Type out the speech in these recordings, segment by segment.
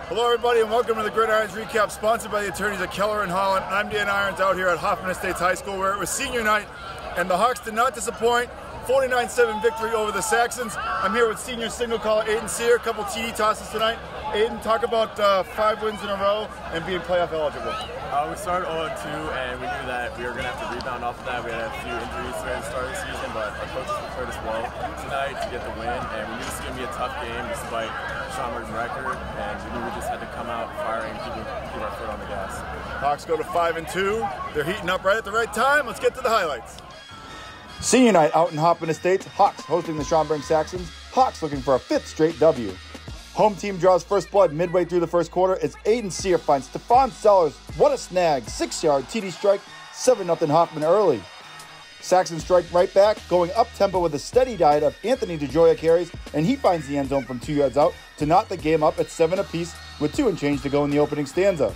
Hello everybody and welcome to the Gridirons Recap, sponsored by the attorneys at Keller and Holland. I'm Dan Irons out here at Hoffman Estates High School where it was senior night and the Hawks did not disappoint. 49-7 victory over the Saxons. I'm here with senior signal caller Aiden Sear, a couple TD tosses tonight. Aiden, talk about 5 wins in a row and being playoff eligible. We started 0-2 and we knew that we were going to have to rebound off of that. We had a few injuries at the start of the season, but our coaches prepared us well tonight to get the win, and we knew this was going to be a tough game despite Schaumburg's record, and we knew we just had to come out firing and keep our foot on the gas. Hawks go to 5-2. They're heating up right at the right time. Let's get to the highlights. Senior night out in Hoffman Estates. Hawks hosting the Schaumburg Saxons. Hawks looking for a 5th straight W. Home team draws first blood midway through the first quarter as Aiden Sear finds Stefan Sellers. What a snag. 6-yard TD strike. 7-0 Hoffman early. Saxons strike right back, going up-tempo with a steady diet of Anthony DeGioia carries, and he finds the end zone from 2 yards out to knot the game up at 7 apiece with 2 and change to go in the opening stanza.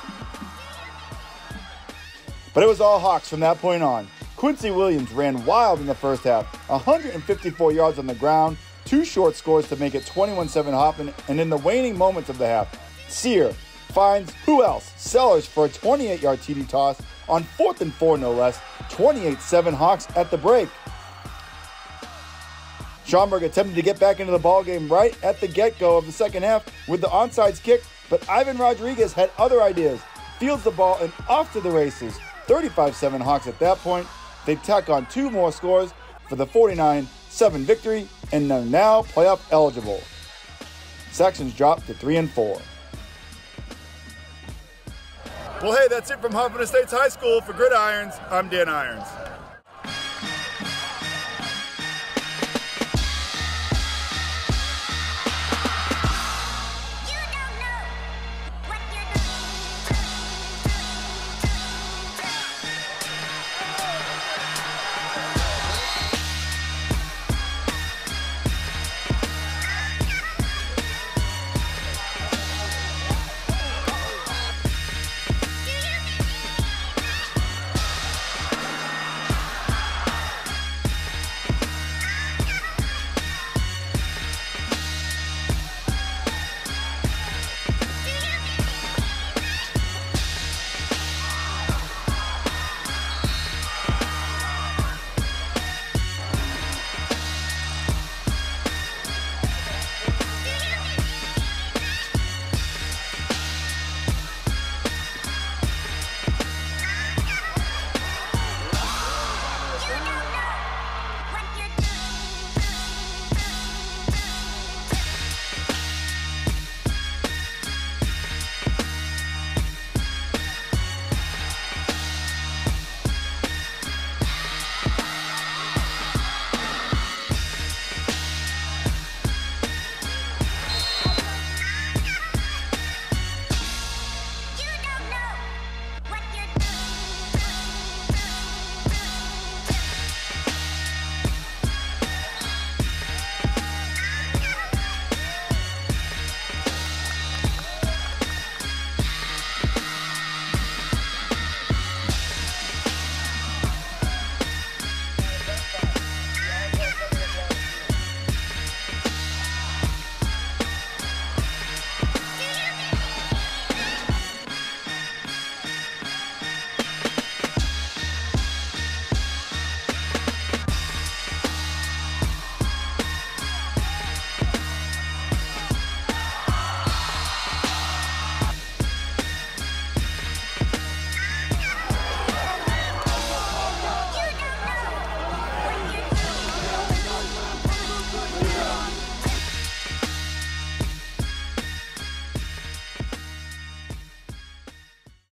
But it was all Hawks from that point on. Quincy Williams ran wild in the first half, 154 yards on the ground, 2 short scores to make it 21-7 Hoffman, and in the waning moments of the half, Sear finds who else? Sellers for a 28-yard TD toss on 4th and 4 no less, 28-7 Hawks at the break. Schaumburg attempted to get back into the ballgame right at the get-go of the second half with the onside kick, but Ivan Rodriguez had other ideas. Fields the ball and off to the races. 35-7 Hawks at that point. They tack on 2 more scores for the 49-7 victory and are now playoff eligible. Saxons drop to 3-4. Well, hey, that's it from Hoffman Estates High School. For Gridirons, I'm Dan Irons.